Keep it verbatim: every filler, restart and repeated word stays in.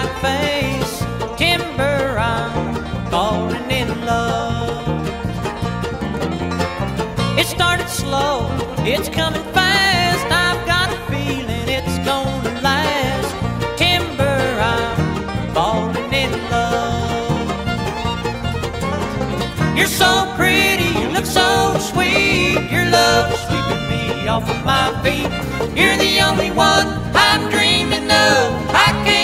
white face. Timber, I'm falling in love. It started slow, it's coming fast. I've got a feeling it's gonna last. Timber, I'm falling in love. You're so pretty, you look so sweet. Your love's sweeping me off of my feet. You're the only one I'm dreaming of. I can't